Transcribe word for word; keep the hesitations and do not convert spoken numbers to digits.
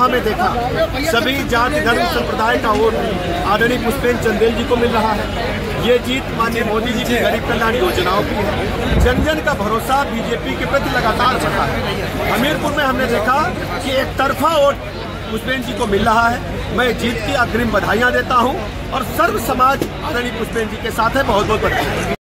में देखा, सभी जाति धर्म संप्रदाय का वोट आदरणीय पुष्पेन चंदेल जी को मिल रहा है। ये जीत माननीय मोदी जी की गरीब कल्याण योजनाओं की है। जन जन का भरोसा बीजेपी के प्रति लगातार बढ़ा है। हमीरपुर में हमने देखा कि एक तरफा वोट पुष्पेन जी को मिल रहा है। मैं जीत की अग्रिम बधाइयां देता हूं और सर्व समाज आदरणीय पुष्पेन जी के साथ है। बहुत बहुत बधाई।